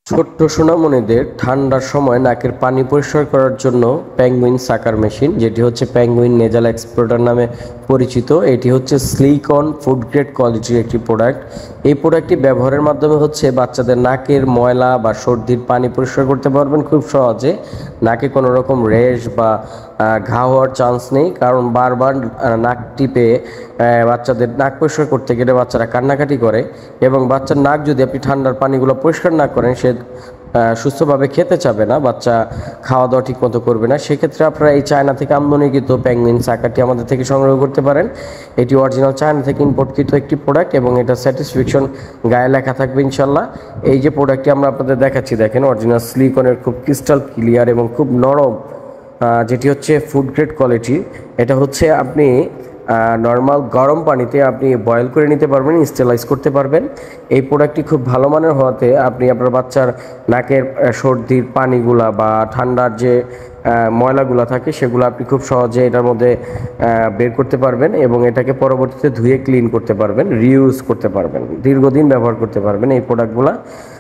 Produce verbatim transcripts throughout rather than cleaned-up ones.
ছোট্ট সোনামণিদের ঠান্ডার সময় নাকের পানি পরিষ্কার করার জন্য পেঙ্গুইন সাকার মেশিন, যেটি হচ্ছে পেঙ্গুইন নেজাল এক্সপ্লোরার নামে পরিচিত। এটি হচ্ছে স্লিকন ফুড গ্রেড কোয়ালিটির একটি প্রোডাক্ট। এই প্রোডাক্টটি ব্যবহারের মাধ্যমে হচ্ছে বাচ্চাদের নাকের ময়লা বা সর্দির পানি পরিষ্কার করতে পারবেন খুব সহজে। নাকে কোনো রকম র্যাশ বা ঘা হওয়ার চান্স নেই, কারণ বারবার নাক টিপে বাচ্চাদের নাক পরিষ্কার করতে গেলে বাচ্চারা কান্নাকাটি করে, এবং বাচ্চার নাক যদি আপনি ঠান্ডার পানিগুলো পরিষ্কার না করেন সে সুস্থভাবে খেতে চাবে না, বাচ্চা খাওয়া দাওয়া ঠিক মতো করবে না। সেক্ষেত্রে আপনারা এই চায়না থেকে আমদানিকৃত পেঙ্গুইন সাকারটি আমাদের থেকে সংগ্রহ করতে পারেন। এটি অরিজিনাল চায়না থেকে ইম্পোর্টকৃত একটি প্রোডাক্ট এবং এটা স্যাটিসফ্যাকশন গায়ে লেখা থাকবে ইনশাল্লাহ। এই যে প্রোডাক্টটি আমরা আপনাদের দেখাচ্ছি, দেখেন অরিজিনাল সিলিকনের খুব ক্রিস্টাল ক্লিয়ার এবং খুব নরম, যেটি হচ্ছে ফুড গ্রেড কোয়ালিটি। এটা হচ্ছে আপনি নর্মাল গরম পানিতে আপনি বয়েল করে নিতে পারবেন, স্টেলাইজ করতে পারবেন। এই প্রোডাক্টটি খুব ভালো মানের হওয়াতে আপনি আপনার বাচ্চার নাকের সর্দির পানিগুলা বা ঠান্ডার যে ময়লাগুলো থাকে সেগুলো আপনি খুব সহজে এটার মধ্যে বের করতে পারবেন এবং এটাকে পরবর্তীতে ধুয়ে ক্লিন করতে পারবেন, রিউজ করতে পারবেন, দীর্ঘদিন ব্যবহার করতে পারবেন এই প্রোডাক্টগুলো।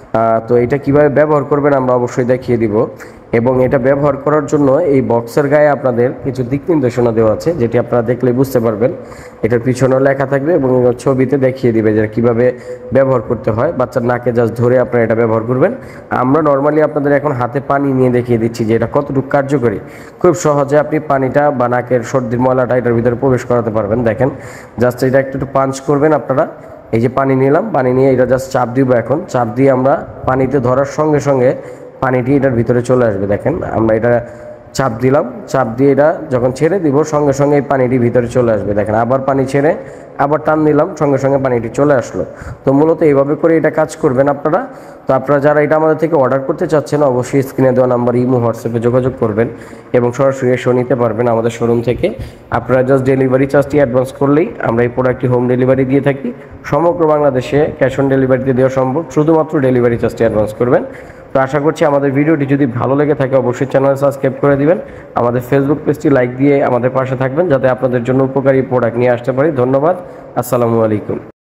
তো এটা কিভাবে ব্যবহার করবেন আমরা অবশ্যই দেখিয়ে দিব, এবং এটা ব্যবহার করার জন্য এই বক্সের গায়ে আপনাদের কিছু দিক নির্দেশনা দেওয়া আছে, যেটি আপনারা দেখলে বুঝতে পারবেন। এটার পিছনেও লেখা থাকবে এবং ছবিতে দেখিয়ে দিবে যে কিভাবে ব্যবহার করতে হয়। বাচ্চার নাকে জাস্ট ধরে আপনারা এটা ব্যবহার করবেন। আমরা নর্মালি আপনাদের এখন হাতে পানি নিয়ে দেখিয়ে দিচ্ছি যে এটা কতটুকু কার্যকরী। খুব সহজে আপনি পানিটা বা নাকের সর্দির ময়লাটা এটার ভিতরে প্রবেশ করাতে পারবেন। দেখেন জাস্ট এটা একটু একটু পাঞ্চ করবেন আপনারা। এই যে পানি নিলাম, পানি নিয়ে এটা জাস্ট চাপ দিব। এখন চাপ দিয়ে আমরা পানিতে ধরার সঙ্গে সঙ্গে পানিটি এটার ভিতরে চলে আসবে। দেখেন আমরা এটা চাপ দিলাম, চাপ দিয়ে এটা যখন ছেড়ে দিব সঙ্গে সঙ্গে এই পানিটি ভিতরে চলে আসবে। দেখেন আবার পানি ছেড়ে আবার টান দিলাম, সঙ্গে সঙ্গে পানিটি চলে আসলো। তো মূলত এইভাবে করে এটা কাজ করবেন আপনারা। তো আপনারা যারা এটা আমাদের থেকে অর্ডার করতে চাচ্ছেন অবশ্যই স্ক্রিনে দেওয়া নাম্বার ইমো হোয়াটসঅ্যাপে যোগাযোগ করবেন এবং সরাসরি এসে নিতে পারবেন আমাদের শোরুম থেকে। আপনারা জাস্ট ডেলিভারি চার্জটি অ্যাডভান্স করলেই আমরা এই প্রোডাক্টটি হোম ডেলিভারি দিয়ে থাকি। সমগ্র বাংলাদেশে ক্যাশ অন ডেলিভারিতে দেওয়া সম্ভব, শুধুমাত্র ডেলিভারি চার্জটি অ্যাডভান্স করবেন। তো আশা করছি আমাদের ভিডিওটি যদি ভালো লেগে থাকে অবশ্যই চ্যানেল সাবস্ক্রাইব করে দিবেন, আমাদের ফেসবুক পেজটি লাইক দিয়ে আমাদের পাশে থাকবেন, যাতে আপনাদের জন্য উপকারী প্রোডাক্ট নিয়ে আসতে পারি। ধন্যবাদ, আসসালামু আলাইকুম।